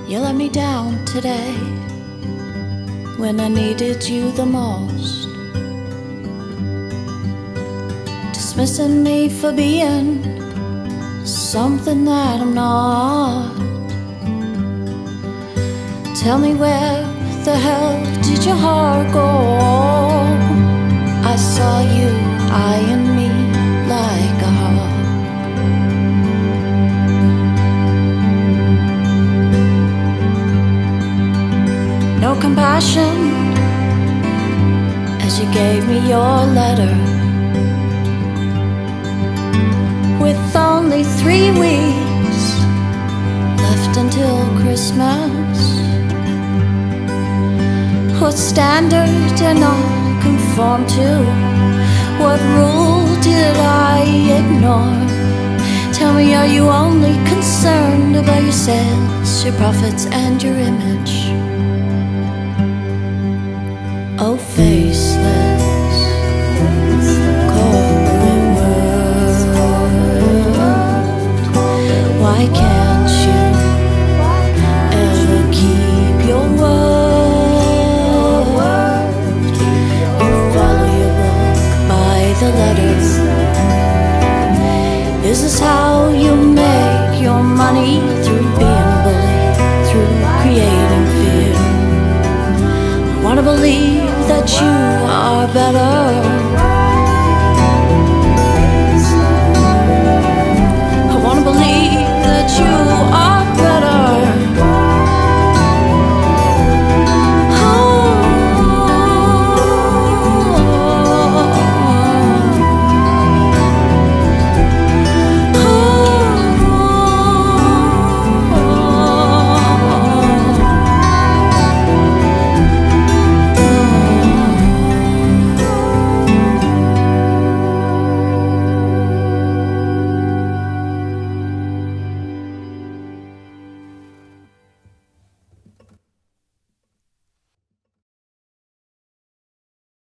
You let me down today when I needed you the most, dismissing me for being something that I'm not. Tell me, where the hell did your heart go? I saw you eyeing me like a hawk. No compassion as you gave me your letter, with only 3 weeks left until Christmas. What standard did I conform to? What rule did I ignore? Tell me, are you only concerned about your sales, your profits, and your image? Oh, faceless corporate world, why can't you ever keep your word? You follow your book by the letters. Is this how you make your money? Through being a bully, through creating fear? I wanna believe that you are better,